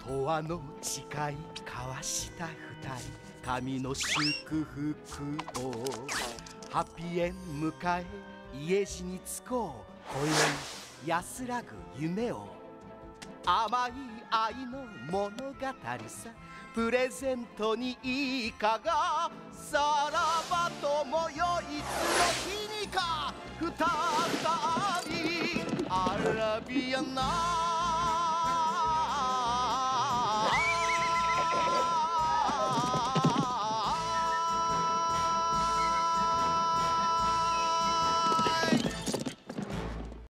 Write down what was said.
永遠の誓い交わした二人、神の祝福をハッピーエン迎え家路に着こう。今宵安らぐ夢を、甘い愛の物語さ、プレゼントにいかが。さらば友よ、いつの日にか再びアラビアンナ